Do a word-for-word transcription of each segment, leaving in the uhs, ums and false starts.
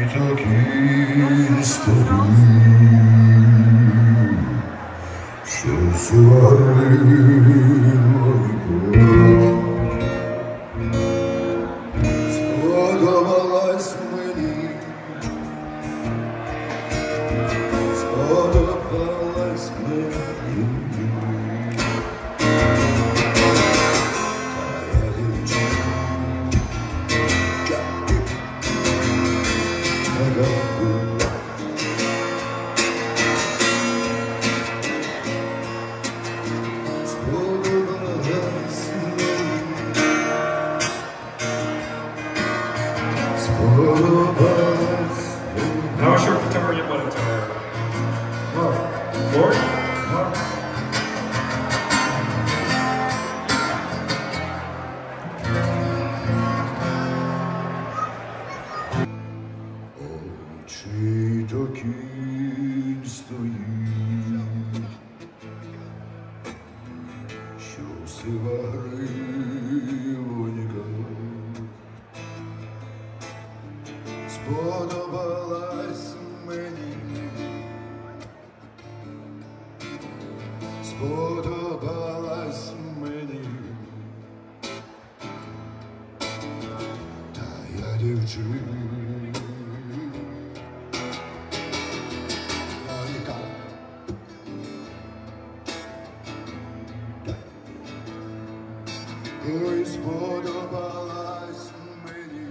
такі старі, що зварили молоко. Сподобалась мені, сподобалась мені. Now what's your guitar you want to tell her? Mark. Lord? Mark. Очі до кінь стоїть, що сива гривонька. Сподобалась мені, сподобалась мені, та я дівчина. Ой, сподобалась мені,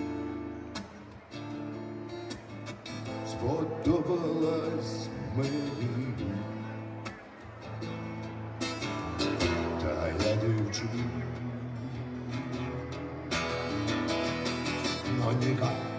сподобалась мені, та я дівчина. Ну, ніяк.